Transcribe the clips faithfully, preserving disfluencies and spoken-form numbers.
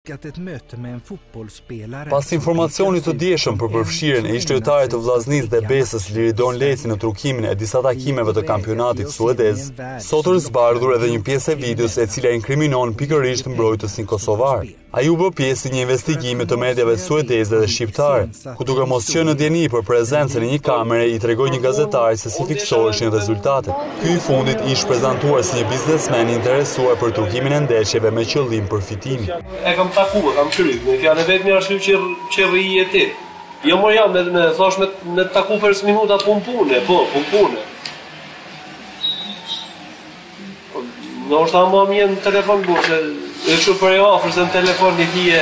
Pas informacionit të dieshëm për përfshirjen e ish-lojtarit të Vllaznisë dhe Besës Liridon Leci në trukimin e disa takimeve të kampionatit suedez, sot është zbardhur edhe një pjesë e videos e cila inkriminon pikërisht mbrojtësin kosovar. Ai u bë pjesë një investigimi të mediave suedeze dhe shqiptare, ku duke mos qenë në dieni për prezencën e një kamere i tregoi një gazetar se si fiksoheshin rezultatet. Ky i fundit ish prezantuar si një biznesmen i interesuar për trukimin e ndeshjeve me qëllim përfitimi. E kam takuar, kam kryp, me fjalë vetëm arsye që qerri e ti. Jo më jam me, me thash me me taku për minuta pun pune, po, pun pune. Në është ama më në telefon bu, se e kështu për e ofër se në telefon një thije.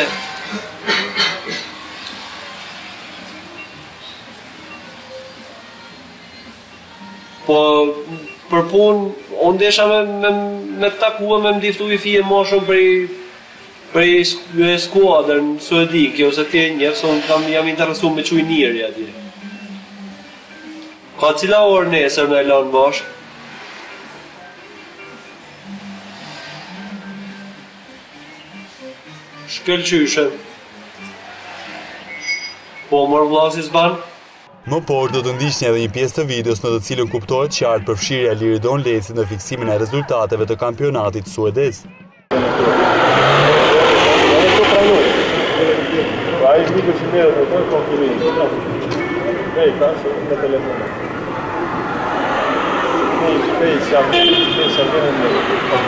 Po, për pun, unë desha me, me, me takua, me mdiftu i fije ma shumë për i për i skuadrë në Suedi, kjo se ti njërë, se unë jam interesu me quj njëri atje. Ka cila orë nesër në e lanë bashkë? Shkëlqyshe. Po mërë vlasis banë? Më por do të ndiqni edhe një pjesë të videos në të cilën kuptohet qartë përfshirja e Liridon Lecit në fiksimin e rezultateve të kampionatit suedez. Ai video që merë në toj konfirimi. Ej, ka që në telefon. Ej, ej, që jam, ej, që jam vene në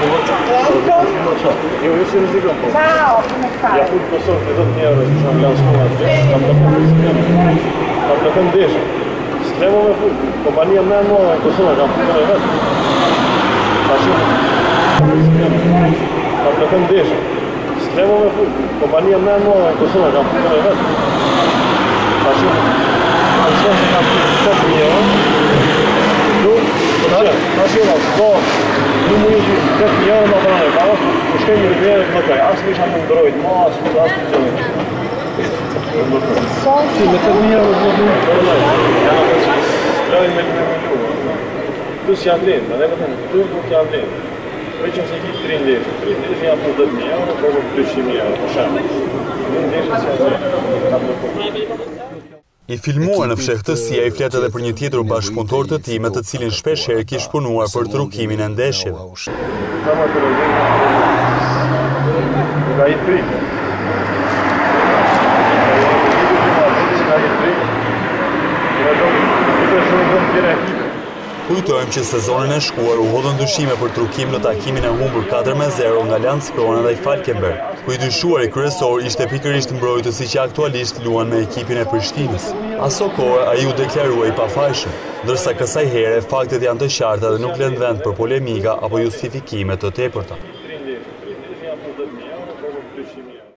jo, jo si rëzikon po. Ciao, come stai? Ja fu të Kosovë të dhëtë një euro që shumë lanë shkoma të gjithë, kam të përë sistemi. Kam të thëmë deshë. Sistemo me fu, kompania me në në Kosovë, kam të përë vetë. Ta shumë, sistemi. Kam të thëmë deshë. Sistemo me fu, kompania me në në Kosovë, kam të përë vetë. Ta shumë, ta shumë, kam të përë një euro. Ta shumë, po, nuk më një të një euro më përë në karo, po shkej një rëvjerë të më kaj, asë më isha më ndrojt, ma asë më asë më qëllë. Si, me të një euro të më të përë, strojnë me një milion. Plus janë lenë, me ne këtën, tu nuk janë lenë. Prej që nëse ki tri ndeshë, tri ndeshë janë për dhjetë mijë euro, po për dyqind mijë euro, për shemë. Një ndeshë si janë lenë, kam në përë. I filmuar në fshehtësi ai flet edhe për një tjetër bashkëpunëtor të tij me të cilin shpeshherë kish punuar për trukimin e ndeshjeve. Kujtojmë që sezonin e shkuar u hodhën dyshime për trukim në takimin e humbur katër me zero nga Lans Krona dhe Falkenberg, ku i dyshuari kryesor ishte pikërisht mbrojtësi që aktualisht luan me ekipin e Prishtinës. Aso kohë ai u deklarua i pafajshëm, ndërsa kësaj here faktet janë të qarta dhe nuk lënë vend për polemika apo justifikime të tepërta.